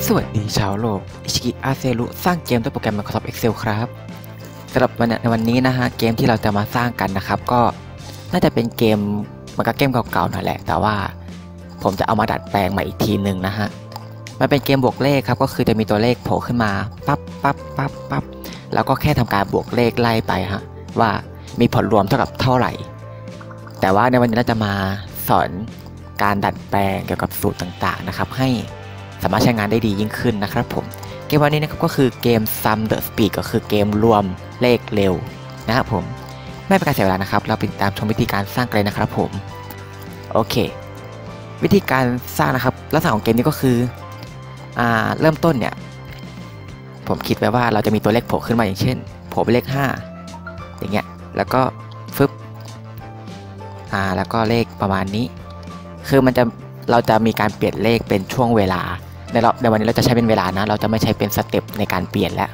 สวัสดีชาวโลกอิชิกิอาเซรุสร้างเกมด้วยโปรแกรม Microsoft Excel ครับสำหรับในวันนี้นะฮะเกมที่เราจะมาสร้างกันนะครับก็น่าจะเป็นเกมมันก็เกมเก่าๆหน่อยแหละแต่ว่าผมจะเอามาดัดแปลงใหม่อีกทีหนึ่งนะฮะมันเป็นเกมบวกเลขครับก็คือจะมีตัวเลขโผล่ขึ้นมาปั๊บปั๊บปั๊บปั๊บแล้วก็แค่ทำการบวกเลขไล่ไปฮะว่ามีผลรวมเท่ากับเท่าไหร่แต่ว่าในวันนี้เราจะมาสอนการดัดแปลงเกี่ยวกับสูตรต่างๆนะครับให้สามารถใช้งานได้ดียิ่งขึ้นนะครับผมเกมวันนี้นะครับก็คือเกม Sum the Speed ก็คือเกมรวมเลขเร็วนะครับผมไม่เป็นการเสียเวลานะครับเราไปติดตามชมวิธีการสร้างกันเลยนะครับผมโอเควิธีการสร้างนะครับลักษณะของเกมนี้ก็คือเริ่มต้นเนี่ยผมคิดไว้ว่าเราจะมีตัวเลขโผล่ขึ้นมาอย่างเช่นโผล่เป็นเลข5อย่างเงี้ยแล้วก็ฟึบแล้วก็เลขประมาณนี้คือเราจะมีการเปลี่ยนเลขเป็นช่วงเวลาในวันนี้เราจะใช้เป็นเวลานะเราจะไม่ใช้เป็นสเต็ปในการเปลี่ยนแล้ว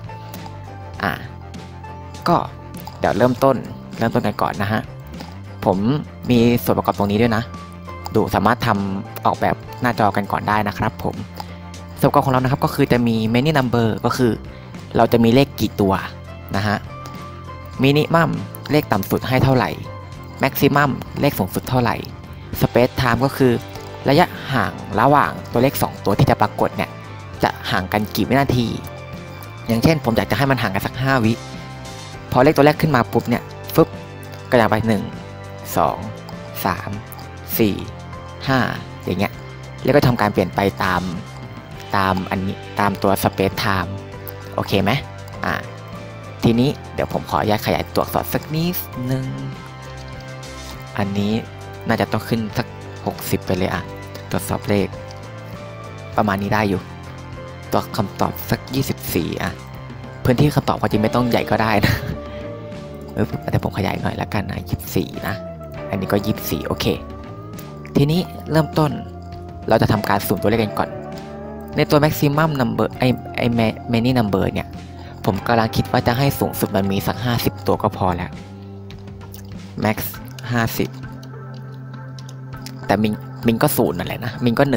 ก็เดี๋ยวเริ่มต้นกันก่อนนะฮะผมมีส่วนประกอบตรงนี้ด้วยนะสามารถทำออกแบบหน้าจอกันก่อนได้นะครับผมส่วนประกอบของเรานะครับก็คือจะมี many number ก็คือเราจะมีเลขกี่ตัวนะฮะ minimum เลขต่ำสุดให้เท่าไหร่ maximum เลขสูงสุดเท่าไหร่ space time ก็คือระยะห่างระหว่างตัวเลข2ตัวที่จะปรากฏเนี่ยจะห่างกันกี่วินาทีอย่างเช่นผมอยากจะให้มันห่างกันสัก5วิพอเลขตัวแรกขึ้นมาปุ๊บเนี่ยฟึบกระดานไป1 2 3 4 5อย่างเงี้ยแล้วก็ทำการเปลี่ยนไปตามอันนี้ตามตัว space time โอเคไหมทีนี้เดี๋ยวผมขออนุญาตขยายตัวอักษรสักนิดนึงอันนี้น่าจะต้องขึ้นสัก60ไปเลยตรวจสอบเลขประมาณนี้ได้อยู่ตัวคำตอบสัก24พื้นที่คำตอบความจริงไม่ต้องใหญ่ก็ได้นะแต่ผมขยายหน่อยแล้วกันนะ24นะอันนี้ก็24โอเคทีนี้เริ่มต้นเราจะทำการสุ่มตัวเลขกันก่อนในตัว maximum number many number เนี่ยผมกำลังคิดว่าจะให้สูงสุดมันมีสัก50ตัวก็พอแล้ว max 50แต่มินก็0นั่นแหละนะมินก็1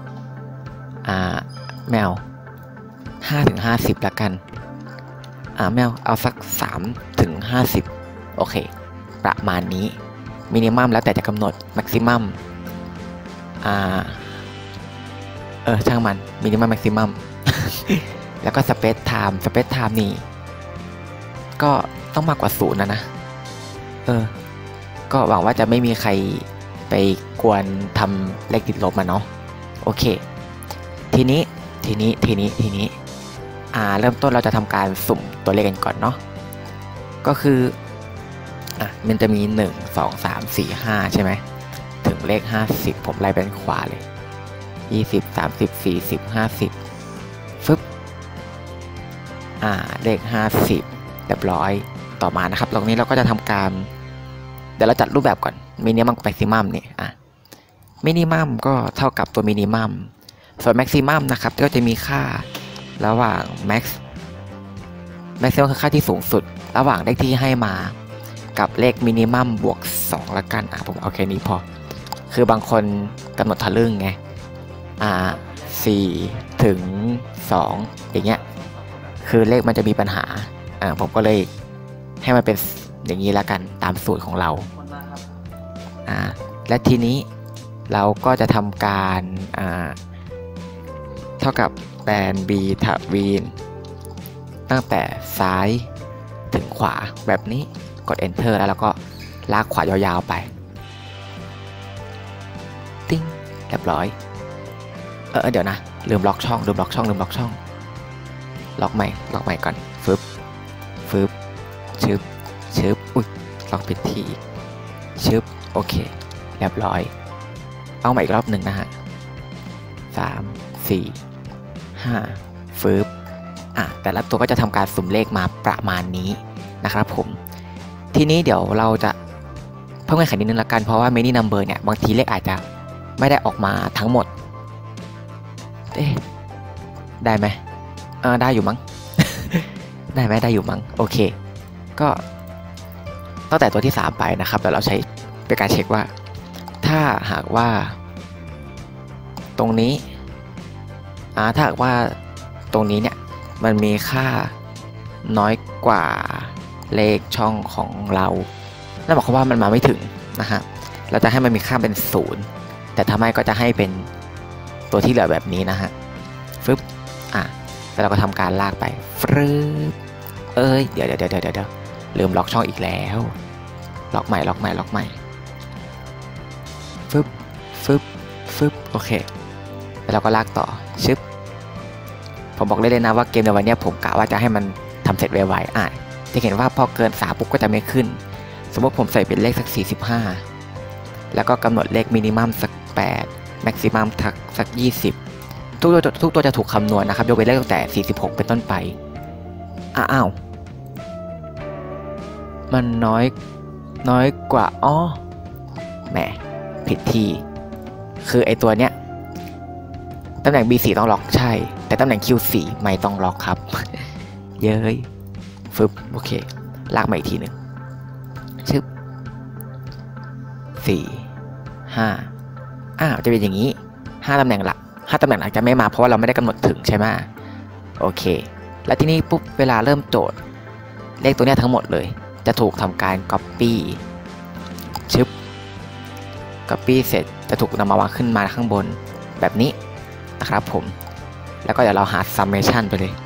แมว5 ถึง 50ละกันแมวเอาสัก3 ถึง 50โอเคประมาณนี้มินิมัมแล้วแต่จะกำหนดแม็กซิมัมช่างมันมินิมัมแม็กซิมัม แล้วก็สเปซไทม์นี่ก็ต้องมากกว่า0นะก็หวังว่าจะไม่มีใครไปกวนทำเลขติดลบมาเนาะโอเคทีนี้เริ่มต้นเราจะทำการสุ่มตัวเลขกันก่อนเนาะก็คือมันจะมี1 2 3 4 5ใช่ไหมถึงเลข50ผมไล่ไปขวาเลย20 30 40 50ฟึบเลข50เรียบร้อยต่อมานะครับตรงนี้เราก็จะทำการเดี๋ยวเราจัดรูปแบบก่อนมินิมัมกับแม็กซิมัมเนี่ยมินิมัมก็เท่ากับตัวมินิมัมส่วนแม็กซิมัมนะครับก็จะมีค่าระหว่างแม็กซ์คือค่าที่สูงสุดระหว่างเลขที่ให้มากับเลขมินิมัมบวก2ละกันผมเอาแค่นี้พอคือบางคนกำหนดทะลึ่งไง4 ถึง 2อย่างเงี้ยคือเลขมันจะมีปัญหาผมก็เลยให้มันเป็นอย่างนี้ละกันตามสูตรของเราและทีนี้เราก็จะทำการเท่ากับแบน b ทวีนตั้งแต่ซ้ายถึงขวาแบบนี้กด enter แล้วเราก็ลากขวายาวๆไปติ้งเรียบร้อยเดี๋ยวนะลืมล็อกช่องล็อกใหม่ก่อนฟึบชึบอุ๊ยล็อกผิดที่ชึบโอเคเรียบร้อยเอาใหม่อีกรอบหนึ่งนะฮะ3 4 5ฟึบแต่ละตัวก็จะทำการสุ่มเลขมาประมาณนี้นะครับผมทีนี้เดี๋ยวเราจะเพิ่มเงื่อนไขนิดนึงละกันเพราะว่า many number เนี่ยบางทีเลขอาจจะไม่ได้ออกมาทั้งหมดได้ไหมได้อยู่มั้ง ได้อยู่มั้งโอเคก็ตั้งแต่ตัวที่3ไปนะครับแต่เราใช้เป็นการเช็คว่าถ้าหากว่าตรงนี้ถ้าหากว่าตรงนี้เนี่ยมันมีค่าน้อยกว่าเลขช่องของเรานั่นหมายความว่ามันมาไม่ถึงนะฮะเราจะให้มันมีค่าเป็น0แต่ถ้าไม่ก็จะให้เป็นตัวที่เหลือแบบนี้นะฮะฟึบแล้วเราก็ทำการลากไปฟรึบเดี๋ยวลืมล็อกช่องอีกแล้วล็อกใหม่ฟึบโอเคแล้วเราก็ลากต่อชึบผมบอกเลยนะว่าเกมในวันนี้ผมกะว่าจะให้มันทำเสร็จไวๆจะเห็นว่าพอเกิน3ปุ๊บก็จะไม่ขึ้นสมมติผมใส่เป็นเลขสัก45แล้วก็กำหนดเลขมินิมัมสัก8แม็กซิมัมสัก20ทุกตัวจะถูกคำนวณนะครับยกเว้นเลขตั้งแต่46เป็นต้นไปอ้าวมันน้อยกว่าแหมผิดที่คือไอตัวเนี้ยตำแหน่ง B4 ต้องล็อกใช่แต่ตำแหน่ง Q4 ไม่ต้องล็อกครับ เย้ยฟึบโอเคลากมาอีกทีหนึ่งชึบ4 5จะเป็นอย่างนี้5ตำแหน่งหลักจะไม่มาเพราะว่าเราไม่ได้กำหนดถึงใช่ไหมโอเคแล้วที่นี่ปุ๊บเวลาเริ่มโจทย์เลขตัวนี้ทั้งหมดเลยจะถูกทำการ copy ชึบ copy เสร็จจะถูกนำมาวางขึ้นมาข้างบนแบบนี้นะครับผมแล้วก็เดี๋ยวเราหา summation ไปเลย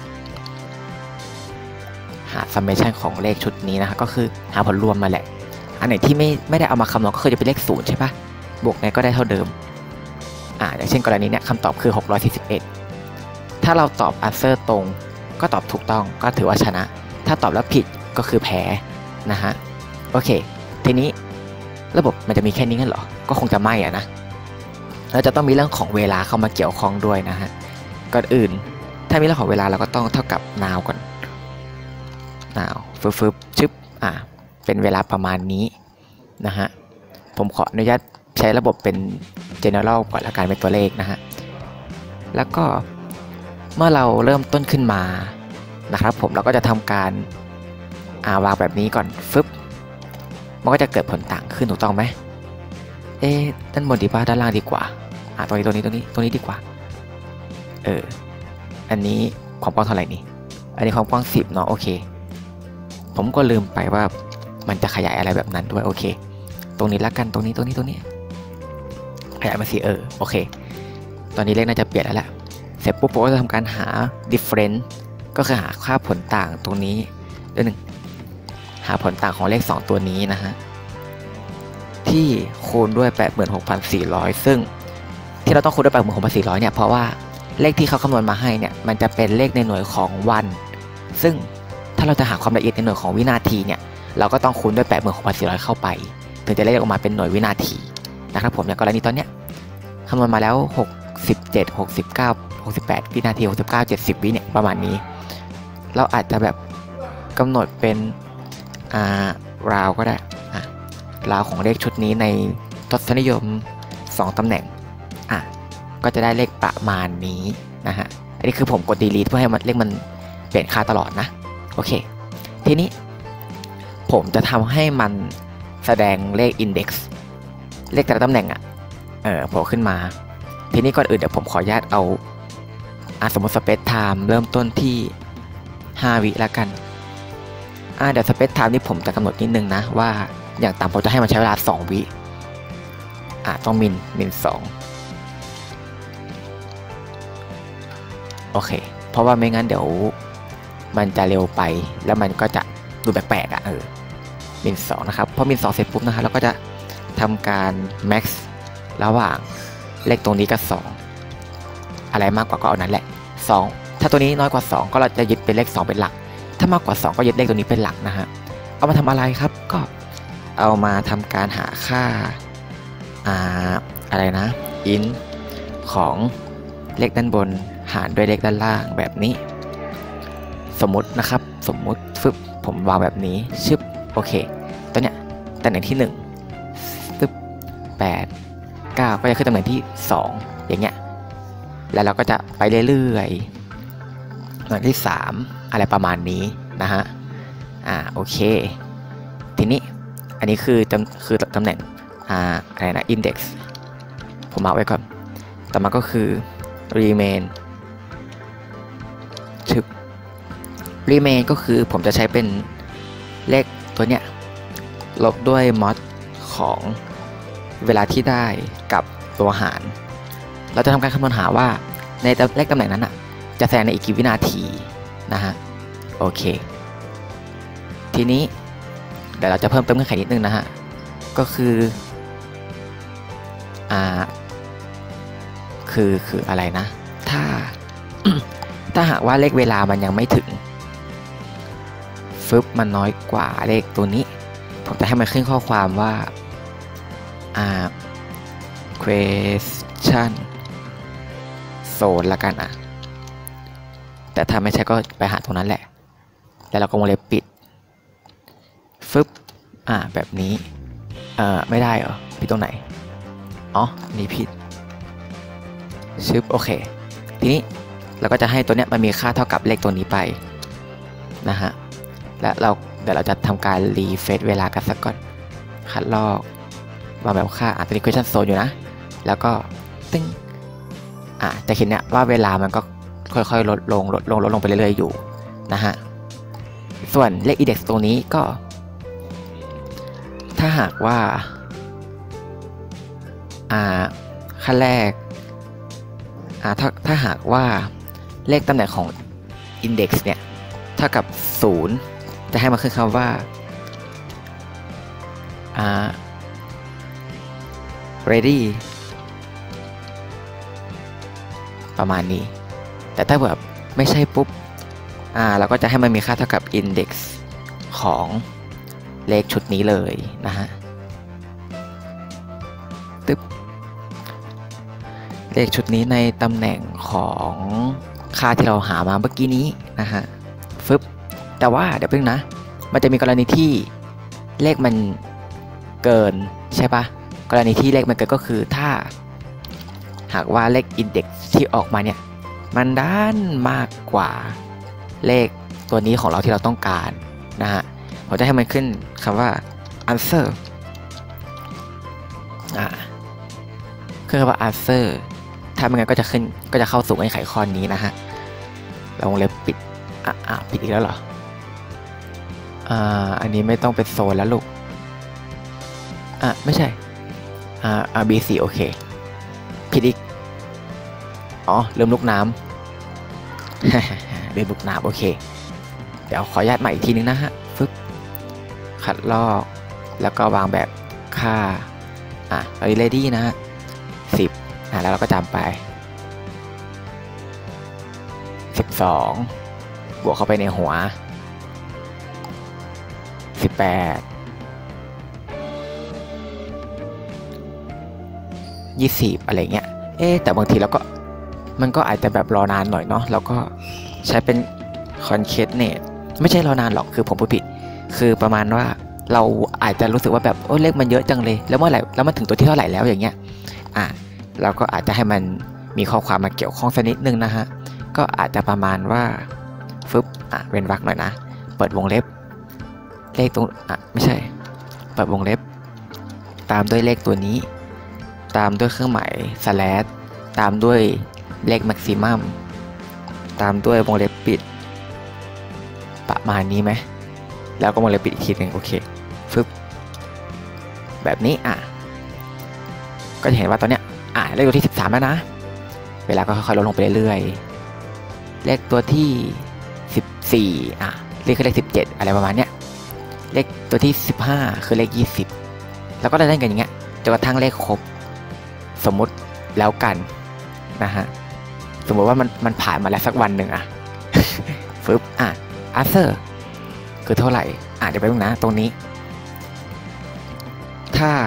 หา summation ของเลขชุดนี้นะครับก็คือหาผลรวมมาแหละอันไหนที่ไม่ได้เอามาคำนวณก็คือจะเป็นเลข0ใช่ปะบวกไงก็ได้เท่าเดิมอย่างเช่นกรณีเนี้ยคำตอบคือ641ถ้าเราตอบ answer ตรงก็ตอบถูกต้องก็ถือว่าชนะถ้าตอบแล้วผิดก็คือแพ้นะฮะโอเคทีนี้ระบบมันจะมีแค่นี้งั้นเหรอก็คงจะไม่นะเราจะต้องมีเรื่องของเวลาเข้ามาเกี่ยวข้องด้วยนะฮะก่อนอื่นถ้ามีเรื่องของเวลาเราก็ต้องเท่ากับ now ก่อน now ฟึบชึบเป็นเวลาประมาณนี้นะฮะผมขออนุญาตใช้ระบบเป็น general ก่อนละกันเป็นตัวเลขนะฮะแล้วก็เมื่อเราเริ่มต้นขึ้นมานะครับผมเราก็จะทำการวางแบบนี้ก่อนฟึบมันก็จะเกิดผลต่างขึ้นถูกต้องไหมด้านบนดีกว่าด้านล่างดีกว่าตรงนี้ดีกว่าอันนี้ความกว้างเท่าไหร่นี่อันนี้ความกว้าง10เนาะโอเคผมก็ลืมไปว่ามันจะขยายอะไรแบบนั้นด้วยโอเคตรงนี้ละกันตรงนี้ขยายมาสิโอเคตอนนี้เลขน่าจะเปลี่ยนแล้วแหละเสร็จปุ๊บผมก็จะทำการหา difference ก็คือหาค่าผลต่างตรงนี้ด้วยหาผลต่างของเลข2ตัวนี้นะฮะที่คูณด้วย 86,400 ซึ่งที่เราต้องคูณด้วย 86,400 เนี่ยเพราะว่าเลขที่เขาคำนวณมาให้เนี่ยมันจะเป็นเลขในหน่วยของวันซึ่งถ้าเราจะหาความละเอียดในหน่วยของวินาทีเนี่ยเราก็ต้องคูณด้วย 86,400 เข้าไปถึงจะเลขออกมาเป็นหน่วยวินาทีนะครับผมอย่างกรณีตอนเนี้ยคำนวณมาแล้ว67 69 68วินาที69 70วิเนี่ยประมาณนี้เราอาจจะแบบกำหนดเป็นราวก็ได้ราวของเลขชุดนี้ในทศนิยม2ตำแหน่งก็จะได้เลขประมาณนี้นะฮะอันนี้คือผมกด delete เพื่อให้เลขมันเปลี่ยนค่าตลอดนะโอเคทีนี้ผมจะทำให้มันแสดงเลข index เลขแต่ละตำแหน่งโผล่ขึ้นมาทีนี้ก่อนอื่นเดี๋ยวผมขออนุญาตเอาสมมติ space time เริ่มต้นที่5 วิแล้วกันเดี๋ยว space time นี่ผมจะกำหนดนิดนึงนะว่าอย่างต่ำผมจะให้มันใช้เวลา2 วิต้องมิน2โอเคเพราะว่าไม่งั้นเดี๋ยวมันจะเร็วไปแล้วมันก็จะดูแปลกๆมิน2นะครับพอมิน2เสร็จปุ๊บนะครับเราก็จะทำการ max ระหว่างเลขตรงนี้กับ2อะไรมากกว่าก็เอานั้นแหละ2ถ้าตัวนี้น้อยกว่า2ก็เราจะยึดเป็นเลข2เป็นหลักถ้ามากกว่า2ก็ยึดเลขตัวนี้เป็นหลักนะฮะเอามาทำอะไรครับก็เอามาทำการหาค่าอะไรนะ int ของเลขด้านบนหารด้วยเลขด้านล่างแบบนี้สมมุตินะครับสมมุติฟึบผมวางแบบนี้ชึบโอเคตัวเนี้ยตำแหน่งที่1ฟึบ8 9ก็จะขึ้นตำแหน่งที่2อย่างเงี้ยแล้วเราก็จะไปเรื่อยๆตำแหน่งที่3อะไรประมาณนี้นะฮะโอเคทีนี้อันนี้คือตำแหน่งอะไรนะ index ผมเอาไว้ก่อนต่อมาก็คือ remain remain ก็คือผมจะใช้เป็นเลขตัวเนี้ยลบด้วยมอดของเวลาที่ได้กับตัวหาร เราจะทำการคำนวณหาว่าในเลขตำแหน่งนั้นอ่ะจะแสดงในอีกกี่วินาทีนะฮะโอเคทีนี้เดี๋ยวเราจะเพิ่มเติมเงื่อนไขนิดนึงนะฮะก็คือคืออะไรนะถ้า ถ้าหากว่าเลขเวลามันยังไม่ถึงฟึบมันน้อยกว่าเลขตัวนี้ผมจะให้มันขึ้นข้อความว่าquestion zone ละกันแต่ถ้าไม่ใช่ก็ไปหาตรงนั้นแหละแล้วเราก็วงเล็บปิดฟึบแบบนี้ไม่ได้เหรอผิดตรงไหนอ๋อนี่ผิดชึบโอเคทีนี้เราก็จะให้ตัวเนี้ยมันมีค่าเท่ากับเลขตัวนี้ไปนะฮะและเดี๋ยวเราจะทำการรีเฟรชเวลากันสักก่อนคัดลอกวางแบบค่าตัวนี้ question zone อยู่นะแล้วก็ตึ้งจะเห็นเนี่ยว่าเวลามันก็ค่อยๆลดลงไปเรื่อยๆอยู่นะฮะส่วนเลข index ตรงนี้ก็ถ้าหากว่าขั้นแรกถ้าหากว่าเลขตำแหน่งของ index เนี่ยเท่ากับ0จะให้มาขึ้นคำว่าready ประมาณนี้แต่ถ้าแบบไม่ใช่ปุ๊บเราก็จะให้มันมีค่าเท่ากับ index ของเลขชุดนี้เลยนะฮะตึ๊บเลขชุดนี้ในตำแหน่งของค่าที่เราหามาเมื่อกี้นี้นะฮะฟึบแต่ว่าเดี๋ยวเพิ่งนะมันจะมีกรณีที่เลขมันเกินใช่ปะกรณีที่เลขมันเกินก็คือถ้าหากว่าเลข index ที่ออกมาเนี่ยมันด้านมากกว่าเลขตัวนี้ของเราที่เราต้องการนะฮะผมจะให้มันขึ้นคำว่า answer คือคำว่า answer ถ้าไม่งั้นก็จะเข้าสู่เงื่อนไขข้อนี้นะฮะเราวงเล็บปิดปิดอีกแล้วเหรออันนี้ไม่ต้องเป็นโซนแล้วลูกไม่ใช่B4 โอเคผิดอีกลืมลูกน้ำ ลืมลูกน้ำโอเคเดี๋ยวขออนุญาตใหม่อีกทีนึงนะฮะฟึบคัดลอกแล้วก็วางแบบค่าready นะฮะ10แล้วเราก็จำไป12บวกเข้าไปในหัว18 20อะไรเงี้ยแต่บางทีเราก็มันก็อาจจะแบบรอนานหน่อยเนาะเราก็ใช้เป็น concatenate ไม่ใช่รอนานหรอกคือผมพูดผิดคือประมาณว่าเราอาจจะรู้สึกว่าแบบเลขมันเยอะจังเลยแล้วเมื่อไหร่แล้วมันถึงตัวที่เท่าไหร่แล้วอย่างเงี้ยเราก็อาจจะให้มันมีข้อความมาเกี่ยวข้องสักนิดนึงนะฮะก็อาจจะประมาณว่าฟึบเว้นวรรคหน่อยนะเปิดวงเล็บเลขตรงไม่ใช่เปิดวงเล็บตามด้วยเลขตัวนี้ตามด้วยเครื่องหมายสแลชตามด้วยเลขแม็กซิมัมตามด้วยวงเล็บปิดประมาณนี้ไหมแล้วก็วงเล็บปิดอีกทีหนึ่งโอเคฟึบแบบนี้ก็จะเห็นว่าตอนเนี้ยเลขตัวที่13แล้วนะเวลาก็ค่อยๆลดลงไปเรื่อยๆเลขตัวที่14เลขคือเลข17อะไรประมาณเนี้ยเลขตัวที่15คือเลข20แล้วก็ได้เล่นกันอย่างเงี้ยจนกระทั่งเลขครบสมมุติแล้วกันนะฮะสมมติว่ามันผ่านมาแล้วสักวันหนึ่งฟึบanswer คือเท่าไหร่เดี๋ยวไปดูนะตรงนี้ถ้า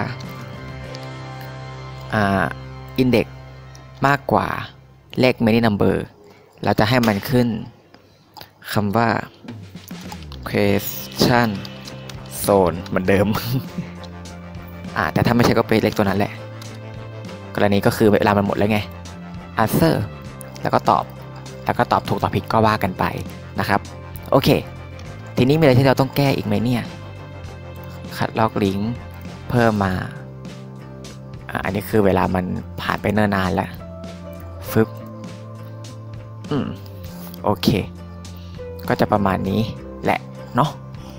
index มากกว่าเลข many number เราจะให้มันขึ้นคำว่า question zone เหมือนเดิม แต่ถ้าไม่ใช่ก็เป็นเลขตัวนั้นแหละกรณีก็คือเวลามันหมดแล้วไง answer แล้วก็ตอบถูกตอบผิดก็ว่ากันไปนะครับโอเคทีนี้มีอะไรที่เราต้องแก้อีกไหมเนี่ยคัดลอกลิงก์เพิ่มมาอันนี้คือเวลามันผ่านไปเนิ่นนานแล้วฟึบโอเคก็จะประมาณนี้แหละเนาะ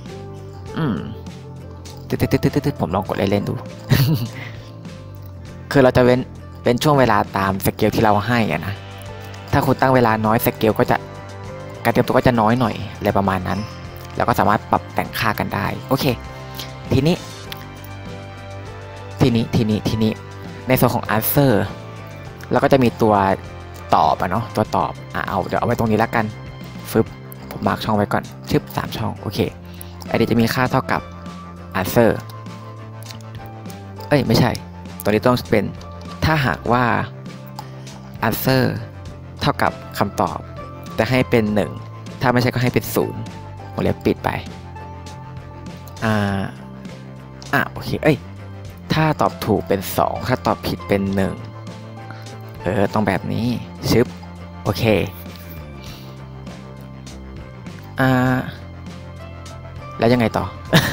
ผมลองกดเล่นๆดู คือเราจะเป็นช่วงเวลาตามสเกลที่เราให้อะนะถ้าคุณตั้งเวลาน้อยสเกลก็จะการเตรียมตัวก็จะน้อยหน่อยอะไรประมาณนั้นแล้วก็สามารถปรับแต่งค่ากันได้โอเคทีนี้ในส่วนของ answer เราก็จะมีตัวตอบเนาะตัวตอบเดี๋ยวเอาไว้ตรงนี้แล้วกันผมมาร์กช่องไว้ก่อน3 ช่องโอเคอันนี้จะมีค่าเท่ากับ answer ไม่ใช่ตัวนี้ต้องเป็นถ้าหากว่า answer เท่ากับคำตอบจะให้เป็น1ถ้าไม่ใช่ก็ให้เป็น0ผมเลยปิดไปโอเคถ้าตอบถูกเป็น2ถ้าตอบผิดเป็น1ต้องแบบนี้โอเคแล้วยังไงต่อ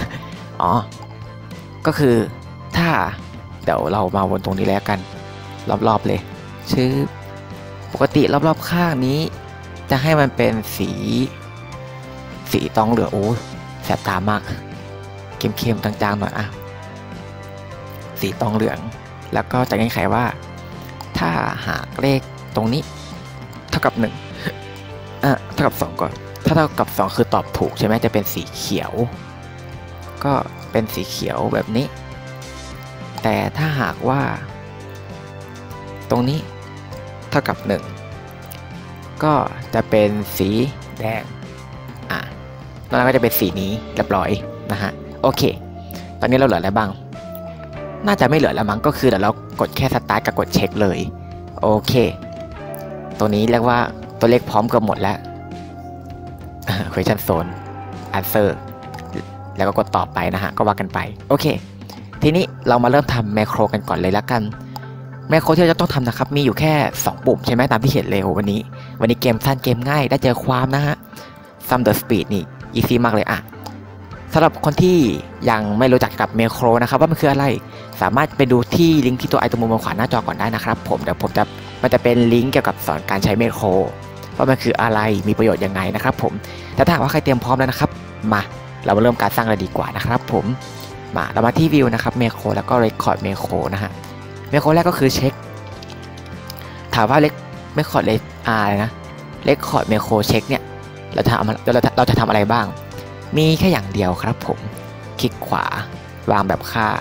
ก็คือถ้าเดี๋ยวเรามาวนตรงนี้แล้วกันรอบๆเลยปกติรอบๆข้างนี้จะให้มันเป็นสีตองเหลืองแสบตามากเข้มๆจางๆหน่อยสีตองเหลืองแล้วก็จะเงื่อนไขว่าถ้าหากเลขตรงนี้เท่ากับ1เท่ากับ2ก่อนถ้าเท่ากับ2คือตอบถูกใช่ไหมจะเป็นสีเขียวก็เป็นสีเขียวแบบนี้แต่ถ้าหากว่าตรงนี้เท่ากับ1ก็จะเป็นสีแดงแล้วก็จะเป็นสีนี้เรียบร้อยนะฮะโอเคตอนนี้เราเหลืออะไรบ้างน่าจะไม่เหลือแล้วมั้งก็คือเดี๋ยวเรากดแค่สตาร์ทกับกดเช็คเลยโอเคตัวนี้เรียกว่าตัวเลขพร้อมเกือบหมดแล้ว question zone answer แล้วก็กดต่อไปนะฮะก็ว่ากันไปโอเคทีนี้เรามาเริ่มทำแมคโครกันก่อนเลยละกันแมคโครที่เราจะต้องทำนะครับมีอยู่แค่2ปุ่มใช่ไหมตามที่เห็นเลยวันนี้เกมสั้นเกมง่ายได้เจอความนะฮะ sum the speed นี่ easy มากเลยสำหรับคนที่ยังไม่รู้จักกับแมคโครนะครับว่ามันคืออะไรสามารถไปดูที่ลิงก์ที่ตัวไอตรงมุมขวาหน้าจอก่อนได้นะครับเดี๋ยวมันจะเป็นลิงก์เกี่ยวกับสอนการใช้แมคโครว่ามันคืออะไรมีประโยชน์ยังไงนะครับแต่ถ้าหากว่าใครเตรียมพร้อมแล้วนะครับมาเรามาเริ่มการสร้างเลยดีกว่านะครับเรามาที่วิวนะครับแมคโครแล้วก็ record แมคโครนะฮะแมคโครแรกก็คือเช็คถามว่าrecord อะไรนะ record แมคโครเช็คเนี่ยเราจะทำอะไรบ้างมีแค่อย่างเดียวครับคลิกขวาวางแบบค่า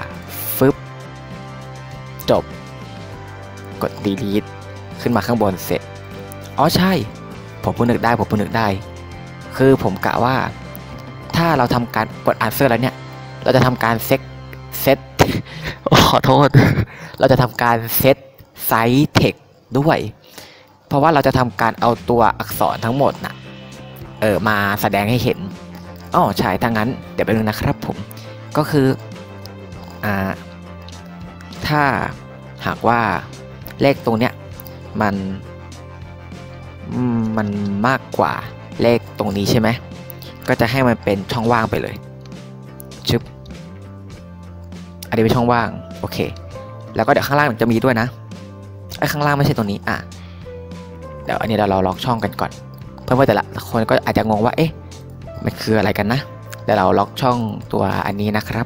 จบกด delete ขึ้นมาข้างบนเสร็จใช่ผมเพิ่งนึกได้คือผมกะว่าถ้าเราทำการกด answer แล้วเนี่ยเราจะทำการเซตขอโทษเราจะทำการเซตไซส์เทคด้วยเพราะว่าเราจะทำการเอาตัวอักษรทั้งหมดมาแสดงให้เห็นใช่ถ้างั้นเดี๋ยวไปดูนะครับก็คือถ้าหากว่าเลขตรงเนี้ยมันมากกว่าเลขตรงนี้ใช่ไหมก็จะให้มันเป็นช่องว่างไปเลยอันนี้เป็นช่องว่างโอเคแล้วก็เดี๋ยวข้างล่างจะมีด้วยนะข้างล่างไม่ใช่ตรงนี้เดี๋ยวอันนี้เราล็อกช่องกันก่อนเพื่อว่าแต่ละคนก็อาจจะงงว่ามันคืออะไรกันนะเดี๋ยวเราล็อกช่องตัวอันนี้นะครับ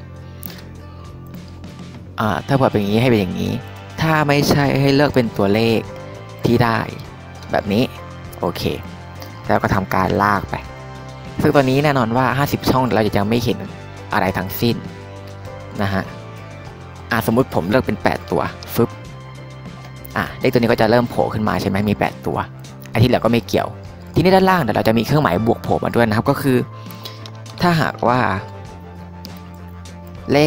ถ้าเปิดเป็นอย่างนี้ให้เป็นอย่างนี้ถ้าไม่ใช่ให้เลือกเป็นตัวเลขที่ได้แบบนี้โอเคแล้วก็ทำการลากไปซึ่งตัวนี้แน่นอนว่า50ช่องเราจะยังไม่เห็นอะไรทั้งสิ้นนะฮะสมมุติผมเลือกเป็น8ตัวเลขตัวนี้ก็จะเริ่มโผล่ขึ้นมาใช่ไหมมี8ตัวอันที่เหลือก็ไม่เกี่ยวทีนี้ด้านล่างเดี๋ยวเราจะมีเครื่องหมายบวกโผล่มาด้วยนะครับก็คือถ้าหากว่าเลข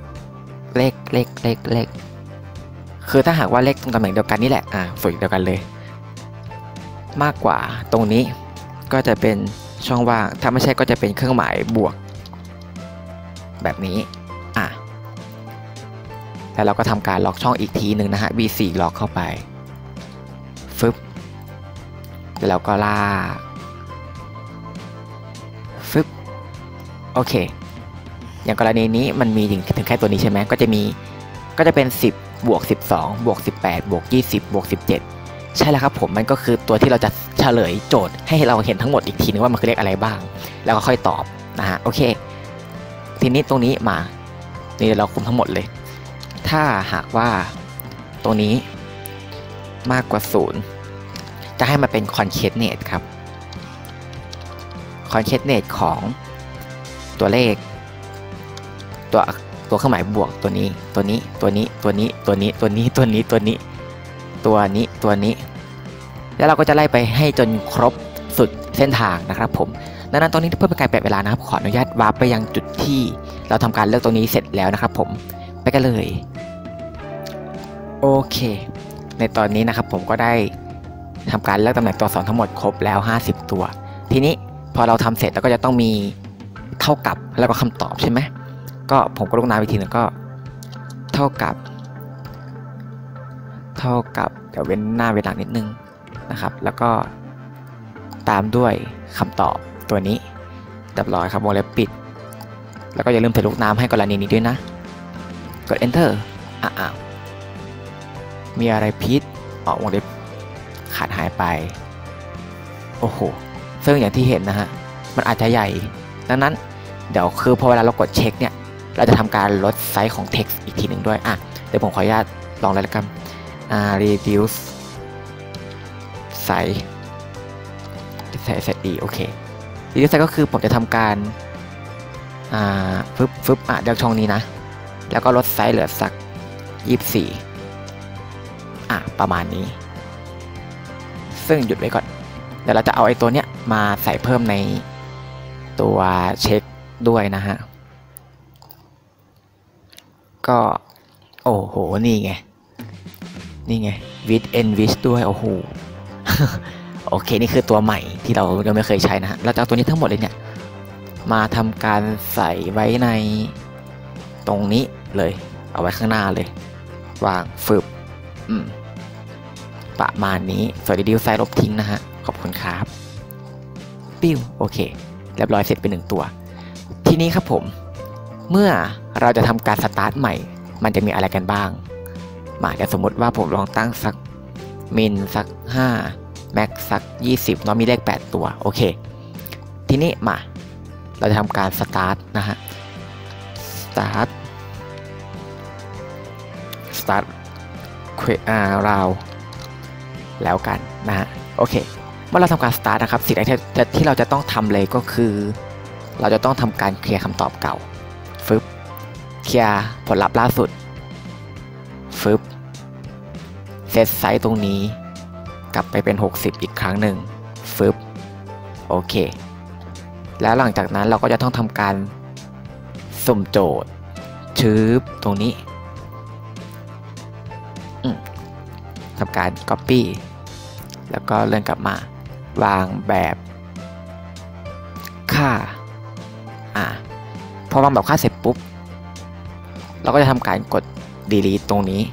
คือถ้าหากว่าเลขตรงตำแหน่งเดียวกันนี่แหละส่วนเดียวกันเลยมากกว่าตรงนี้ก็จะเป็นช่องว่างถ้าไม่ใช่ก็จะเป็นเครื่องหมายบวกแบบนี้แล้วเราก็ทำการล็อกช่องอีกทีหนึ่งนะฮะ V4 ล็อกเข้าไปแล้วเราก็ลากโอเคอย่างกรณีนี้มันมีถึงแค่ตัวนี้ใช่ไหมก็จะเป็น10บวก12บวก18บวก20บวก17ใช่แล้วครับมันก็คือตัวที่เราจะใฉลยโจทย์ให้เราเห็นทั้งหมดอีกทีนึงว่ามันคือเลขอะไรบ้างแล้วก็ค่อยตอบนะฮะโอเคทีนี้ตรงนี้มานี่เราคุมทั้งหมดเลยถ้าหากว่าตรงนี้มากกว่า0จะให้มันเป็นคอนเคทเนตครับคอนเคทเนตของตัวเลขตัวเครื่องหมายบวกตัวนี้แล้วเราก็จะไล่ไปให้จนครบสุดเส้นทางนะครับผมดังนั้นตอนนี้เพื่อเป็นการแปะเวลานะครับขออนุญาตวาร์ปไปยังจุดที่เราทำการเลือกตรงนี้เสร็จแล้วนะครับผมไปกันเลยโอเคในตอนนี้นะครับผมก็ได้ทำการเลือกตำแหน่งตัวอักษรทั้งหมดครบแล้ว50ตัวทีนี้พอเราทำเสร็จแล้วก็จะต้องมีเท่ากับแล้วก็คำตอบใช่ไหมก็ผมก็ลงน้ำอีกทีนึงก็เท่ากับเดี๋ยวเว้นหน้าเวลานิดนึงนะครับแล้วก็ตามด้วยคำตอบตัวนี้เรียบร้อยครับวงเล็บปิดแล้วก็อย่าลืมใส่ลูกน้ำให้กรณีนี้ด้วยนะกด enter มีอะไรผิดวงเล็บขาดหายไปโอ้โหซึ่งอย่างที่เห็นนะฮะมันอาจจะใหญ่ดังนั้นเดี๋ยวคือพอเวลาเรากดเช็คเนี่ยเราจะทำการลดไซส์ของ text อีกทีหนึ่งด้วยเดี๋ยวผมขออนุญาตลองเลยละกันreduce ไซส์ดีโอเค reduce ไซส์ก็คือผมจะทำการเลือกช่องนี้นะแล้วก็ลดไซส์เหลือสัก24ประมาณนี้ซึ่งหยุดไว้ก่อนเดี๋ยวเราจะเอาไอ้ตัวเนี้ยมาใส่เพิ่มในตัวเช็คด้วยนะฮะก็โอ้โหนี่ไงwith enrich ด้วยโอ้โห โอเคนี่คือตัวใหม่ที่เรายังไม่เคยใช้นะฮะเราจะเอาตัวนี้ทั้งหมดเลยเนี่ยมาทำการใส่ไว้ในตรงนี้เลยเอาไว้ข้างหน้าเลยวางประมาณนี้ส่วนreduce size ลบทิ้งนะฮะขอบคุณครับปิ้วโอเคเรียบร้อยเสร็จไป1ตัวทีนี้ครับผมเมื่อเราจะทำการสตาร์ทใหม่มันจะมีอะไรกันบ้างเดี๋ยวสมมติว่าผมลองตั้งสักมินสัก5แม็กสัก20เนาะมีเลข8ตัวโอเคทีนี้เราจะทำการสตาร์ทนะฮะสตาร์ทเราแล้วกันนะฮะโอเคเมื่อเราทำการสตาร์ทนะครับสิ่งแรกที่เราจะต้องทำเลยก็คือเราจะต้องทำการเคลียร์คำตอบเก่าเคลียร์ผลลัพธ์ล่าสุดเซตไซส์ตรงนี้กลับไปเป็น60อีกครั้งหนึ่งโอเคแล้วหลังจากนั้นเราก็จะต้องทำการสุ่มโจทย์ตรงนี้ทำการ copy แล้วก็เลื่อนกลับมาวางแบบค่าพอวางแบบค่าเสร็จปุ๊บเราก็จะทำการกด delete ตรงนี้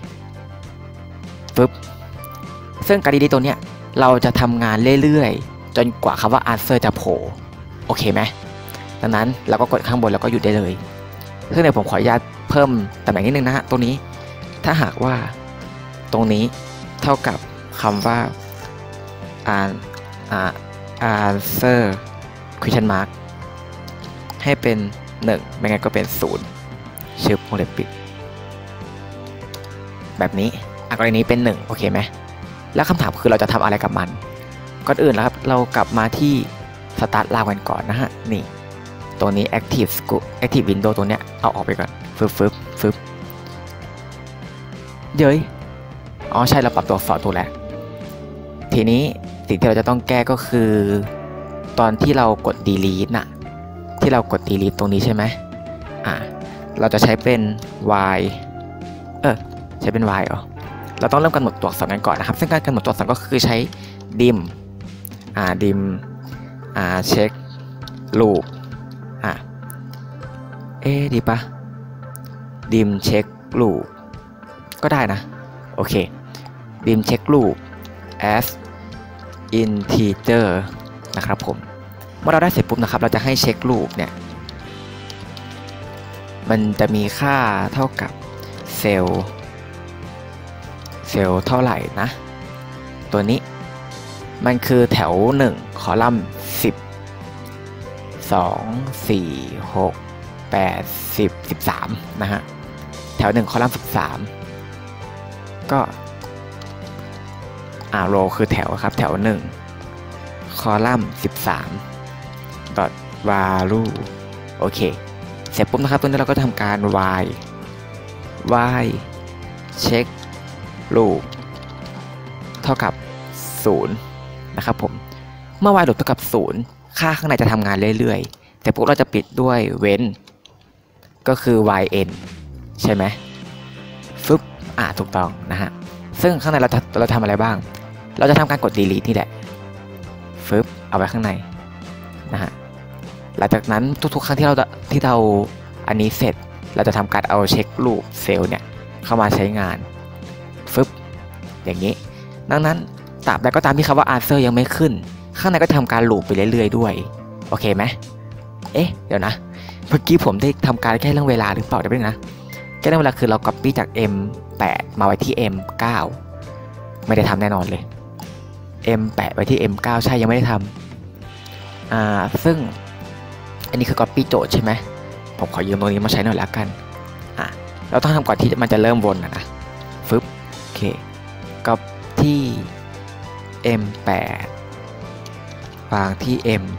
ซึ่งการ delete ตัวเนี้ยเราจะทำงานเรื่อยๆจนกว่าคำว่า answer จะโผล่โอเคไหมดังนั้นเราก็กดข้างบนแล้วก็หยุดได้เลยซึ่งเดี๋ยวผมขออนุญาตเพิ่มตำแหน่งนิดนึงนะฮะตรงนี้ถ้าหากว่าตรงนี้เท่ากับคำว่า answer question mark ให้เป็น1ไม่งั้นก็เป็น0ชื่อวงเล็บปิดแบบนี้กรณีนี้เป็น1โอเคไหมแล้วคำถามคือเราจะทำอะไรกับมันก่อนอื่นแล้วครับเรากลับมาที่ start ลากันก่อนนะฮะนี่ตัวนี้ active window ตัวเนี้ยเอาออกไปก่อนเย้ยใช่เราปรับตัวอักษรถูกแล้วทีนี้สิ่งที่เราจะต้องแก้ก็คือตอนที่เรากด delete ที่เรากด delete ตรงนี้ใช่ไหมเราจะใช้เป็น y ใช้เป็น y เราต้องเริ่มกำหนดตัวอักษรกันก่อนนะครับซึ่งการกำหนดตัวอักษรก็คือใช้ dim check loop ดีปะ dim check loop ก็ได้นะโอเค dim check loop as integer นะครับผมเมื่อเราได้เสร็จปุ๊บนะครับเราจะให้เช็คลูปเนี่ยมันจะมีค่าเท่ากับเซลล์เท่าไหร่นะตัวนี้มันคือแถว1คอลัมน์10 2 4 6 8 10 13นะฮะแถว1คอลัมน์13ก็โรคือแถวครับแถว1คอลัมน์13 dot value โอเคเสร็จปุ๊บนะครับตรงนี้เราก็ทำการ y check loop เท่ากับ0นะครับผมเมื่อ y loop เท่ากับ0ค่าข้างในจะทำงานเรื่อยๆแต่ปุ๊บเราจะปิดด้วยเว้นก็คือ yn ใช่ไหมฟึบถูกต้องนะฮะซึ่งข้างในเราทำอะไรบ้างเราจะทำการกด delete นี่แหละฟึบเอาไว้ข้างในนะฮะหลังจากนั้นทุกๆครั้งที่เราอันนี้เสร็จเราจะทำการเอาเช็คลูปเซลล์เนี่ยเข้ามาใช้งานฟึบอย่างนี้ดังนั้นตราบใดก็ตามที่คำว่า answer ยังไม่ขึ้นข้างในก็ทำการลูปไปเรื่อยๆด้วยโอเคไหมเดี๋ยวนะเมื่อกี้ผมได้ทำการแค่เรื่องเวลาหรือเปล่าเดี๋ยวนะแค่เรื่องเวลาคือเรา copy จาก M8 มาไว้ที่ M9 ไม่ได้ทำแน่นอนเลย M8 ไว้ที่ M9 ใช่ยังไม่ได้ทำซึ่งอันนี้คือ copy โจทย์ใช่ไหมผมขอยืมตรงนี้มาใช้หน่อยแล้วกันเราต้องทำก่อนที่มันจะเริ่มวนนะฟึบโอเคcopy M8 วางที่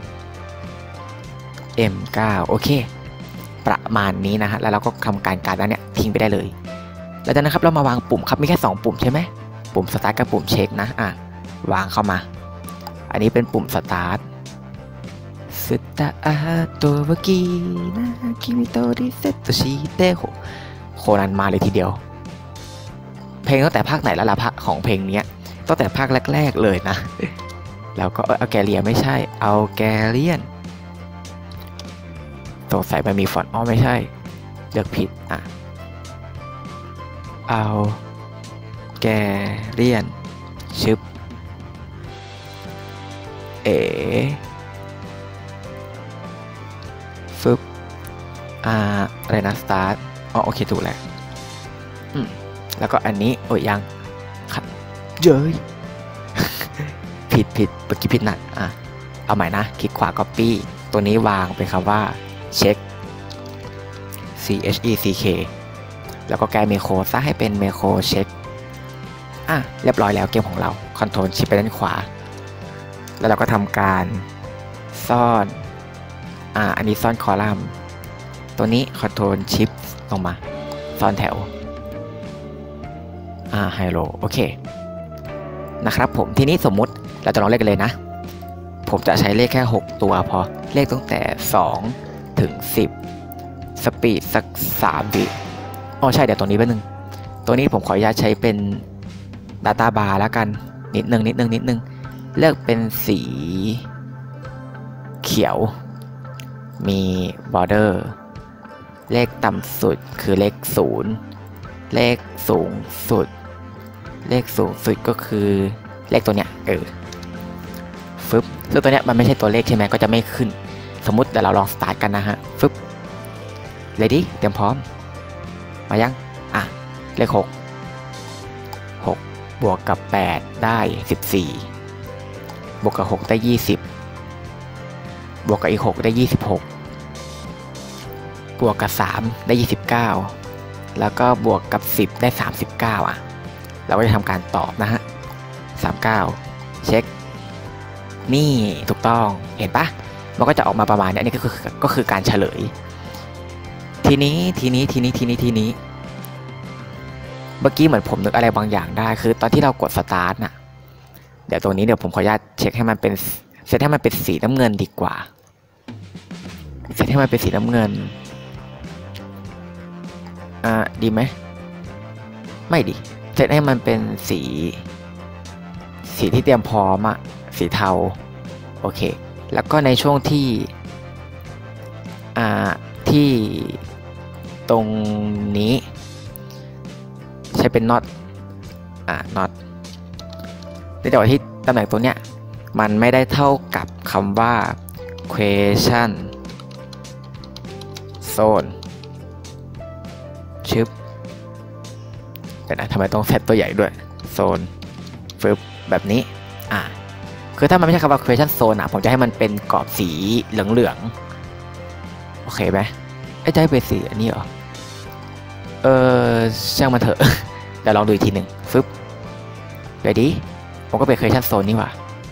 M9 โอเคประมาณนี้นะฮะแล้วเราก็ทำการนั้นเนี่ยทิ้งไปได้เลยแล้วจากนั้นครับเรามาวางปุ่มครับมีแค่2ปุ่มใช่ไหมปุ่ม start กับปุ่ม check นะวางเข้ามาอันนี้เป็นปุ่ม start スタートはきな君とリセットしてโคนันมาเลยทีเดียวเพลงตั้งแต่ภาคไหนแล้วล่ะของเพลงนี้ตั้งแต่ภาคแรกๆเลยนะแล้วก็เอาแกเลียไม่ใช่เอาแกเลียนสงสัยมันมีฟอนต์ไม่ใช่เลือกผิดเอาแกเลียนชึบฟึบอะไรนะ start โอเคถูกแล้วแล้วก็อันนี้ยังครับเย้ย ผิดเมื่อกี้ผิดหนักเอาใหม่นะคลิกขวา copy ตัวนี้วางเป็นคำว่า check check แล้วก็แก้เมโครซะให้เป็นเมโคร check เรียบร้อยแล้วเกมของเรา Ctrl Shift ไปด้านขวาแล้วเราก็ทำการซ่อนอันนี้ซ่อนคอลัมน์ตัวนี้ Ctrl Shift ลงมาซ่อนแถวไฮโลโอเคนะครับผมทีนี้สมมุติเราจะลองเลขกันเลยนะผมจะใช้เลขแค่6ตัวพอเลขตั้งแต่2ถึง10สปีดสัก3 วิใช่เดี๋ยวตัวนี้แป๊บนึงตัวนี้ผมขออนุญาตใช้เป็น Data Bar แล้วกันนิดนึงเลือกเป็นสีเขียวมี border เลขต่ำสุดคือเลข0เลขสูงสุดก็คือเลขตัวเนี้ยฟึบซึ่งตัวเนี้ยมันไม่ใช่ตัวเลขใช่ไหมก็จะไม่ขึ้นสมมุติเดี๋ยวเราลองสตาร์ทกันนะฮะฟึบ ready เตรียมพร้อมมายังเลข6บวกกับ8ได้14บวกกับ6ได้20บวกกับอีก6ได้26บวกกับ3ได้29แล้วก็บวกกับ10ได้39เราก็จะทำการตอบนะฮะ39เช็คนี่ถูกต้องเห็นปะมันก็จะออกมาประมาณนี้อันนี้ก็คือการเฉลยทีนี้เมื่อกี้เหมือนผมนึกอะไรบางอย่างได้คือตอนที่เรากดสตาร์ทเดี๋ยวตัวนี้เดี๋ยวผมขออนุญาตเช็คให้มันเป็นเซตให้มันเป็นสีน้ำเงินดีกว่าเซตให้มันเป็นสีน้ำเงินดีไหมไม่ดีเซตให้มันเป็นสีที่เตรียมพร้อมสีเทาโอเคแล้วก็ในช่วงที่ตรงนี้ใช้เป็นน็อตน็อตในจังหวะที่ตำแหน่งตัวเนี้ยมันไม่ได้เท่ากับคำว่า question zone ชึบแต่นะทำไมต้องเซตตัวใหญ่ด้วยโซนฟึบแบบนี้คือคือถ้ามันไม่ใช่คำว่า creation zone ผมจะให้มันเป็นกรอบสีเหลืองๆโอเคไหมจะให้เป็นสีอันนี้เหรอช่างมันเถอะ เดี๋ยวลองดูอีกทีหนึ่งฟึบเดี๋ยวดิผมก็เป็น creation zone นี่หว่า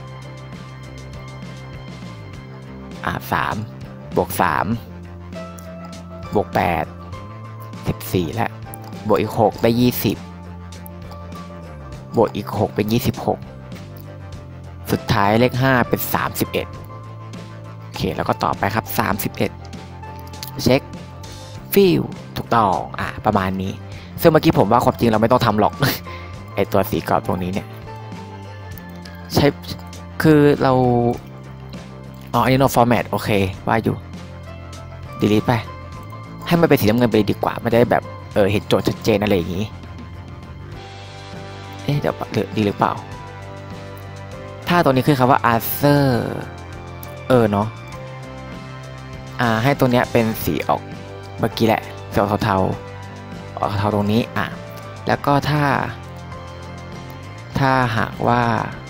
3 บวก 3 บวก 8 14แล้วบวกอีก6ได้20บวกอีก6เป็น26สุดท้ายเลข5เป็น31โอเคแล้วก็ต่อไปครับ31เช็คฟิลถูกต้องประมาณนี้ซึ่งเมื่อกี้ผมว่าความจริงเราไม่ต้องทำหรอก ไอตัวสีกรอบตรงนี้เนี่ยใช้คือเราอันนี้ no format โอเคว่าอยู่ delete ไปให้มันเป็นสีน้ำเงินไปดีกว่าไม่ได้แบบเห็นโจทย์ชัดเจนอะไรอย่างนี้เดี๋ยวดีหรือเปล่าถ้าตัวนี้คือคำว่า answer เนาะให้ตัวเนี้ยเป็นสีออกเมื่อกี้แหละสีออกเทาๆออกเทาตรงนี้แล้วก็ถ้าหากว่า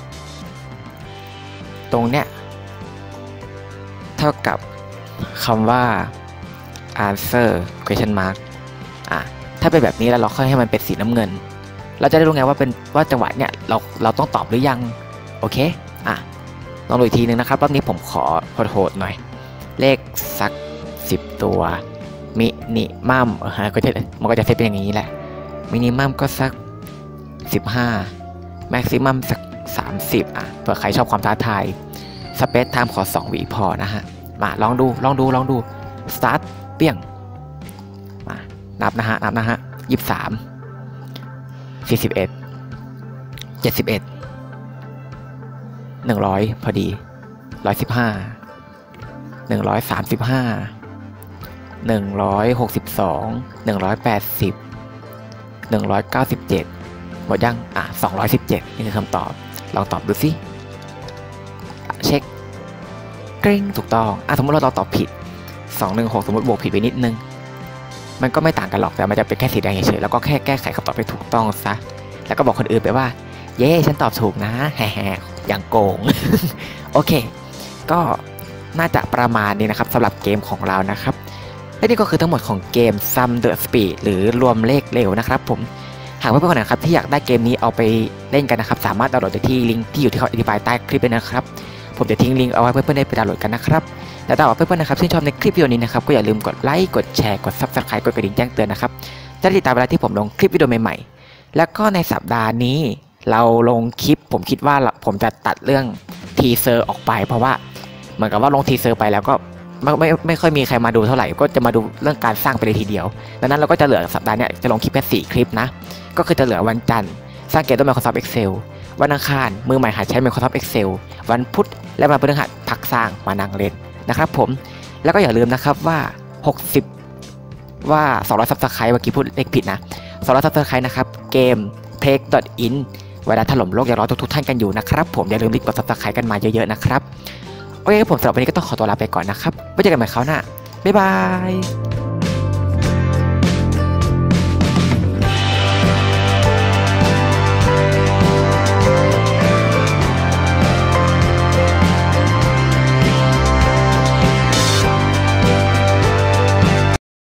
ตรงเนี้ยเท่ากับคำว่า answer question mark ถ้าเป็นแบบนี้แล้วเราค่อยให้มันเป็นสีน้ำเงินเราจะได้รู้ไงว่าจังหวะเนี้ยเราต้องตอบหรือยังโอเคลองดูอีกทีนึงนะครับรอบนี้ผมขอโหดๆหน่อยเลขสัก10ตัวมินิมัมมันก็จะเซตเป็นอย่างนี้แหละมินิมัมก็สัก15แม็กซิมัมสัก30เผื่อใครชอบความท้าทายสเปซไทม์ขอ2 วิพอนะฮะมาลองดูสตาร์ทเปี้ยงมานับนะฮะ23 41 71 100พอดี115 135 162 180 197หมดยัง217นี่คือคำตอบลองตอบดูสิเช็คกริ๊งถูกต้องสมมติเราตอบผิด216สมมติบวกผิดไปนิดนึงมันก็ไม่ต่างกันหรอกแต่มันจะเป็นแค่สีแดงเฉยๆแล้วก็แค่แก้ไขคำตอบให้ถูกต้องซะแล้วก็บอกคนอื่นไปว่าเย้ฉันตอบถูกนะแฮ่ๆอย่างโกง โอเคก็น่าจะประมาณนี้นะครับสำหรับเกมของเรานะครับและนี่ก็คือทั้งหมดของเกม Sum the Speed หรือรวมเลขเร็วนะครับผมหากเพื่อนๆคนไหนครับที่อยากได้เกมนี้เอาไปเล่นกันนะครับสามารถดาวน์โหลดได้ที่ลิงก์ที่อยู่ที่เขาอธิบายใต้คลิปเลยนะครับผมจะทิ้งลิงก์เอาไว้เพื่อนๆได้ไปดาวน์โหลดกันนะครับและถ้าเพื่อนๆนะครับที่ชอบในคลิปวิดีโอนี้นะครับก็อย่าลืมกดไลค์กดแชร์กด Subscribe กดกระดิ่งแจ้งเตือนนะครับจะได้ติดตามเวลาที่ผมลงคลิปวิดีโอใหม่ๆแล้วก็ในสัปดาห์นี้เราลงคลิปผมคิดว่าผมจะตัดเรื่องทีเซอร์ออกไปเพราะว่าเหมือนกับว่าลงทีเซอร์ไปแล้วก็ไม่ค่อยมีใครมาดูเท่าไหร่ก็จะมาดูเรื่องการสร้างไปเลยทีเดียวดังนั้นเราก็จะเหลือสัปดาห์นี้จะลงคลิปแค่4 คลิปนะก็คือจะเหลือวันจันทร์สร้างเกมด้วย Microsoft Excel วันอังคารมือใหม่หัดใช้ Microsoft Excel วันพุธและวันพฤหัสพักสร้างมานั่งเล่นนะครับผมแล้วก็อย่าลืมนะครับว่า200 Subscribe เมื่อกี้พูดเลขผิดนะ200 Subscribe นะครับเกม Play.in เวลาถล่มโลกอย่ารอทุกท่านกันอยู่นะครับผมอย่าลืมกด Subscribe กันมาเยอะๆนะครับโอเคผมสำหรับวันนี้ก็ต้องขอตัวลาไปก่อนนะครับไว้เจอกันใหม่คราวหน้าบ๊ายบาย